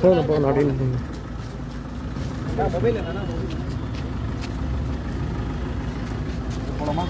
போகணும் அப்படின்னு போகலாமா?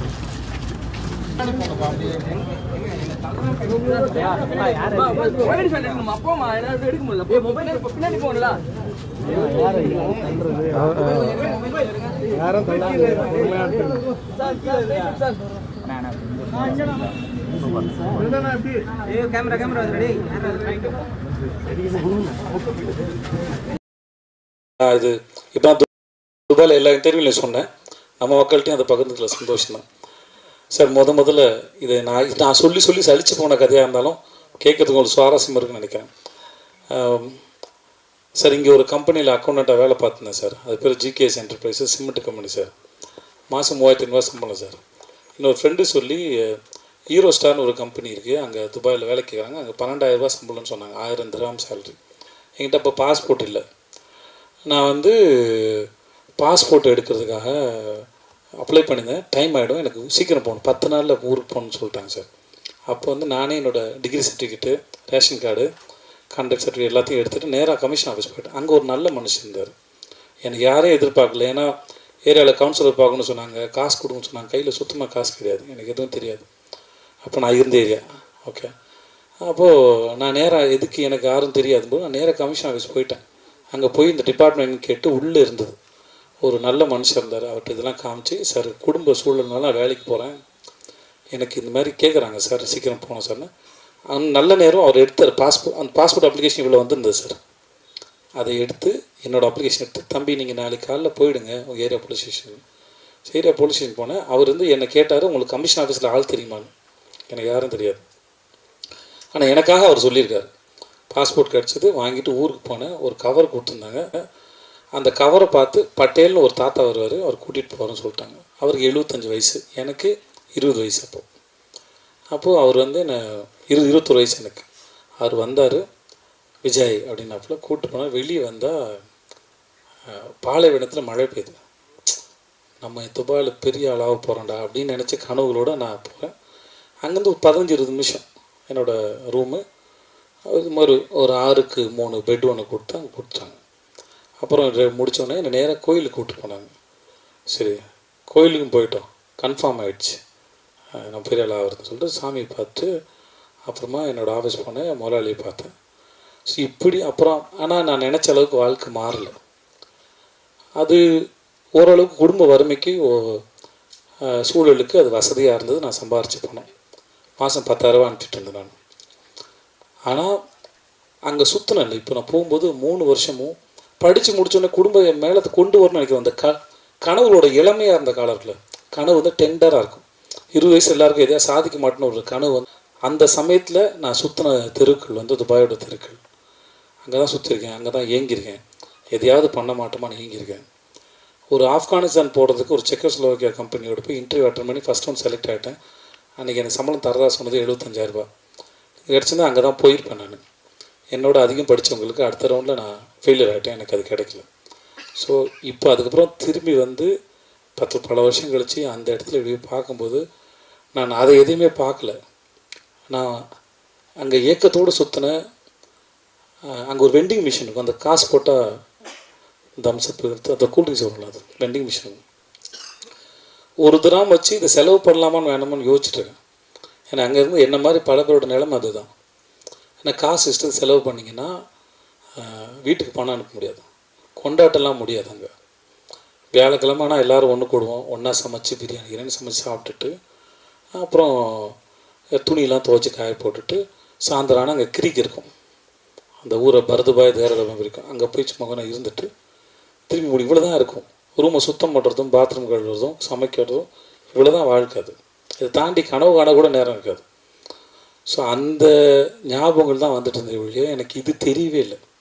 இது இப்போ துபாயில் எல்லா இன்டர்வியூலையும் சொன்னேன். நம்ம மக்கள்கிட்டையும் அதை பகிர்ந்ததில் சந்தோஷம் தான் சார். முதல்ல இதை நான் சொல்லி சலிச்சு போன கதையாக இருந்தாலும் கேட்கறதுக்கு ஒரு சுவாரஸ்யம் இருக்குன்னு நினைக்கிறேன் சார். இங்கே ஒரு கம்பெனியில் அக்கௌண்டண்ட்டாக வேலை பார்த்துருந்தேன் சார். அது பேர் GKS enterprises, cement company sir. மாதம் 3500 சம்பளம் சார். இன்னொரு ஃப்ரெண்டு சொல்லி ஹீரோ ஸ்டார்னு ஒரு கம்பெனி இருக்குது, அங்கே துபாயில் வேலை கேட்குறாங்க. அங்கே 12,000 சம்பளம்னு சொன்னாங்க, 1000 திராம் சேலரி. என்கிட்ட அப்போ பாஸ்போர்ட் இல்லை. நான் பாஸ்போர்ட் எடுக்கிறதுக்காக அப்ளை பண்ணியிருந்தேன். டைம் ஆகிடும், எனக்கு சீக்கிரம் போகணும், 10 நாளில் ஊருக்கு போகணுன்னு சொல்லிட்டாங்க சார். அப்போ நானே என்னோடய degree certificate, ration card, contract certificate எல்லாத்தையும் எடுத்துகிட்டு நேராக கமிஷன் ஆஃபீஸ் போய்ட்டேன். அங்கே ஒரு நல்ல மனுஷன் இருந்தார். எனக்கு யாரையும் எதிர்பார்க்கல. ஏன்னா ஏரியாவில் கவுன்சிலர் பார்க்கணுன்னு சொன்னாங்க, காசு கொடுங்கன்னு சொன்னாங்க. கையில் சுத்தமாக காசு கிடையாது, எனக்கு எதுவும் தெரியாது. அப்போ நான் இருந்த ஏரியா ஓகே. அப்போது நான் நேராக எதுக்கு எனக்கு யாரும் தெரியாது போது நான் நேராக கமிஷன் ஆஃபீஸ் போயிட்டேன். அங்கே போய் இந்த டிபார்ட்மெண்ட் கேட்டு உள்ளே இருந்தது ஒரு நல்ல மனுஷன் இருந்தார். அவர்கிட்ட இதெல்லாம் காமிச்சு, சார் குடும்ப சூழல்னால வேலைக்கு போகிறேன், எனக்கு இந்த மாதிரி கேட்குறாங்க சார், சீக்கிரம் போகணும் சார்னு. நல்ல நேரம் அவர் எடுத்தார் பாஸ்போர்ட். அந்த பாஸ்போர்ட் அப்ளிகேஷன் இவ்வளோ வந்துருந்தது சார். அதை எடுத்து என்னோடய அப்ளிகேஷன் எடுத்து, தம்பி நீங்கள் நாளைக்கு காலையில் போயிடுங்க உங்கள் area police station. Area police station போனேன். அவர் என்னை கேட்டார், உங்களுக்கு கமிஷன் ஆஃபீஸில் ஆள் தெரியுமான்னு. எனக்கு யாரும் தெரியாது. ஆனால் எனக்காக அவர் சொல்லியிருக்கார். பாஸ்போர்ட் கிடச்சிது, வாங்கிட்டு ஊருக்கு போனேன். ஒரு கவர் கொடுத்துருந்தாங்க. அந்த கவரை பார்த்து பட்டேல்னு ஒரு தாத்தா வருவார், அவர் கூட்டிகிட்டு போகிறேன்னு சொல்லிட்டாங்க. அவருக்கு 75 வயசு, எனக்கு 20 வயசு. அப்போது அவர் என்ன 21 வயசு எனக்கு. அவர் வந்தார், விஜய் அப்படின்னாப்புல கூப்பிட்டு போனால். வெளியே வந்தால் பாலைவனத்தில் மழை பெய்யுது. நம்ம துபாயில் பெரிய ஆளாக போகிறோம்டா அப்படின்னு நினச்சி கனவுகளோடு நான் போகிறேன். அங்கேருந்து ஒரு 15-20 நிமிஷம் என்னோடய ரூமு. அது மாதிரி ஒரு 6க்கு 3 பெட் ஒன்று கொடுத்து அங்கே கொடுத்தாங்க. அப்புறம் முடித்தோடனே என்னை நேராக கோயிலுக்கு கூப்பிட்டு போனாங்க. சரி கோயிலுக்கும் போயிட்டோம், கன்ஃபார்ம் ஆகிடுச்சு நான் பெரிய ஆளாக ஆகுறதுன்னு சொல்லிட்டு சாமியை பார்த்து அப்புறமா என்னோடய ஆஃபீஸ் போனேன், முதலாளியை பார்த்தேன். ஸோ இப்படி அப்புறம் ஆனால் நான் நினச்ச அளவுக்கு வாழ்க்கை மாறலை. அது ஓரளவுக்கு குடும்ப வறுமைக்கு சூழலுக்கு அது வசதியாக இருந்தது. நான் சம்பாரித்து போனேன். மாதம் 10,000 அனுப்பிட்டு இருந்தேன் நான். ஆனால் அங்கே சுற்றினேன் இல்லை. இப்போ நான் போகும்போது 3 வருஷமும் படித்து முடித்தோடனே குடும்பம் என் மேலே கொண்டு வரணும்னு நினைக்கிறேன். அந்த கனவுகளோட இளமையாக இருந்த காலத்தில் கனவு டெண்டராக இருக்கும். 20 வயசு எல்லாருக்கும் எதையா சாதிக்க மாட்டேன்னு ஒரு கனவு அந்த சமயத்தில் நான் சுற்றின தெருக்கள் துபாயோட தெருக்கள். அங்கே தான் சுற்றிருக்கேன், அங்கே தான் ஏங்கியிருக்கேன். எதையாவது பண்ண மாட்டோமான்னு ஏங்கியிருக்கேன். ஒரு ஆப்கானிஸ்தான் போடுறதுக்கு ஒரு செக்கோஸ்லோவாக்கியா கம்பெனியோட போய் இன்டர்வியூ அட்டன் பண்ணி ஃபஸ்ட் ஒன் செலக்ட் ஆகிட்டேன். அன்றைக்கி எனக்கு சம்பளம் தரதா சொன்னது 75,000 ரூபா. கிடச்சிருந்தா அங்கே தான் போயிருப்பேன் நான். என்னோட அதிகம் படித்தவங்களுக்கு அடுத்த ரவுண்டில் நான் ஃபெயிலியர் ஆகிட்டேன், எனக்கு அது கிடைக்கல. ஸோ இப்போ அதுக்கப்புறம் திரும்பி பல வருஷம் கழித்து அந்த இடத்துல இப்படி பார்க்கும்போது நான் அதை எதையுமே பார்க்கல. நான் அங்கே ஏக்கத்தோடு சுற்றினேன். அங்கே ஒரு வெண்டிங் மிஷின் இருக்கும், அந்த காசு போட்டால் தம்ஸ்அப் எடுத்து அந்த கூல்ட்ரிங்க்ஸ் வரலாம், அது வெண்டிங் மிஷின். ஒரு திராம் வச்சு இதை செலவு பண்ணலாமான்னு வேணாமான்னு யோசிச்சுட்ருக்கேன். ஏன்னா அங்கேருந்து என்ன மாதிரி பல பேரோட நிலைமை அதுதான். ஏன்னா காசு இஷ்டத்துக்கு செலவு பண்ணிங்கன்னா வீட்டுக்கு பணம் அனுப்ப முடியாது, கொண்டாட்டெல்லாம் முடியாது. அங்கே வியாழக்கிழமை ஆனால் எல்லோரும் ஒன்று கூடுவோம், ஒன்றா சமைச்சு பிரியாணி சமைச்சு சாப்பிட்டுட்டு அப்புறம் துணியெல்லாம் துவைச்சி காய போட்டுட்டு சாயந்தரம் ஆனால் அங்கே கிரிக் இருக்கும், அந்த ஊரை பரதுபாய் தேரதம் இருக்கும். அங்கே போய் சும்மா இருந்துட்டு திரும்பி முடி இவ்வளோ தான் இருக்கும். ரூமை சுத்தம் பண்ணுறதும் பாத்ரூம் கழுவுறதும் சமைக்கிறதும் இவ்வளோ தான் வாழ்க்கை. அது இதை தாண்டி கனவு காண கூட நேரம் இருக்காது. ஸோ அந்த ஞாபகங்கள் தான் வந்துட்டு இருந்தது ஒழிய எனக்கு இது தெரியவே இல்லை.